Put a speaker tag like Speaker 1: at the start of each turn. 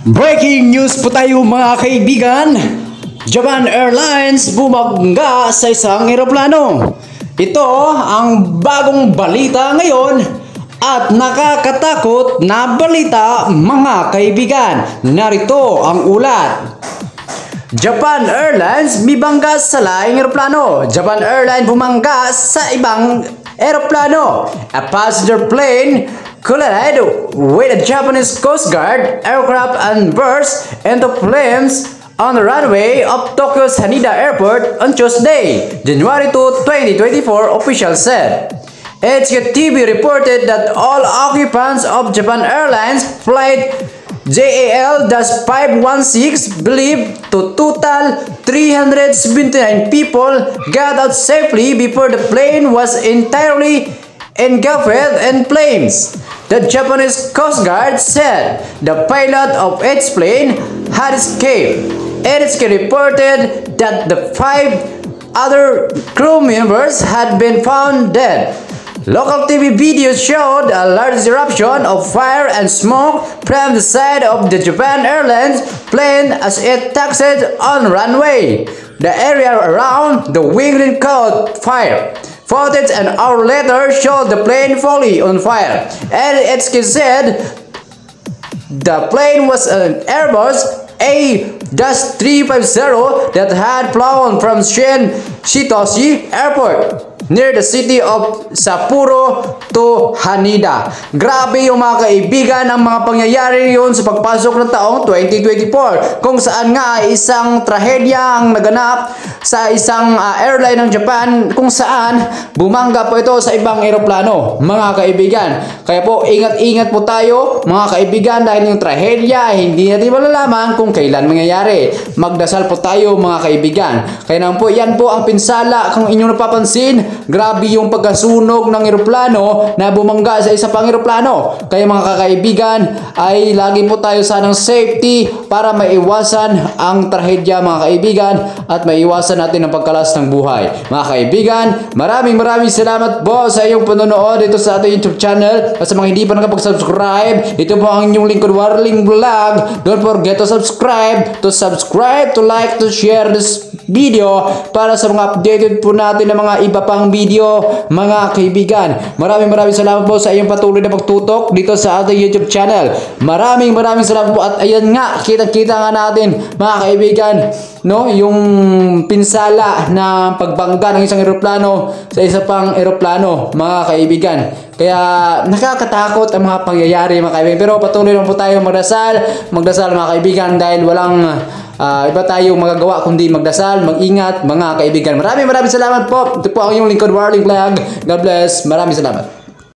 Speaker 1: Breaking news po tayo mga kaibigan. Japan Airlines bumangga sa isang eroplano. Ito ang bagong balita ngayon at nakakatakot na balita mga kaibigan. Narito ang ulat. Japan Airlines bumangga sa laing eroplano. Japan Airlines bumangga sa ibang eroplano. A passenger plane collided with a Japanese Coast Guard aircraft and burst into flames on the runway of Tokyo's Haneda Airport on Tuesday, January 2, 2024, officials said. HKTV reported that all occupants of Japan Airlines flight JAL-516 believed to total 379 people got out safely before the plane was entirely engulfed in flames. The Japanese Coast Guard said the pilot of its plane had escaped. NHK reported that the 5 other crew members had been found dead. Local TV videos showed a large eruption of fire and smoke from the side of the Japan Airlines plane as it taxied on runway. The area around the wing caught fire. Footage an hour later showed the plane fully on fire, and NHK said the plane was an Airbus A-350 that had flown from Shitoshi Airport near the city of Sapporo to Haneda. Grabe yung mga kaibigan ang mga pangyayari yun sa pagpasok ng taong 2024 kung saan nga ay isang trahedya ang naganap sa isang airline ng Japan kung saan bumangga po ito sa ibang eroplano mga kaibigan. Kaya po ingat-ingat po tayo mga kaibigan dahil yung trahedya hindi natin malalaman kung kailan mangyayari. Magdasal po tayo mga kaibigan. Kaya naman po yan po ang pinsala kung inyong napapansin. Grabe yung pagkasunog ng eroplano na bumangga sa isa pang eroplano. Kaya mga kakaibigan ay lagi po tayo sanang safety para maiwasan ang trahedya mga kaibigan at maiwasan natin ang pagkalas ng buhay. Mga kaibigan, maraming salamat po sa iyong panonood dito sa ating YouTube channel. At sa mga hindi pa nakapag-subscribe, ito po ang inyong lingkod Warling Vlog. Don't forget to subscribe, to like, to share this video para sa mga updated po natin ng mga iba pang video mga kaibigan. Maraming salamat po sa iyong patuloy na pagtutok dito sa ating YouTube channel. Maraming salamat po at ayan nga, kita nga natin mga kaibigan, no, yung pinsala na pagbangga ng isang eroplano sa isa pang eroplano mga kaibigan. Kaya nakakatakot ang mga pangyayari mga kaibigan. Pero patuloy lang po tayo magdasal mga kaibigan dahil walang iba tayong magagawa kundi magdasal, mag-ingat mga kaibigan. Maraming salamat po. Ito po ang inyong lingkod Warling Vlog. God bless. Maraming salamat.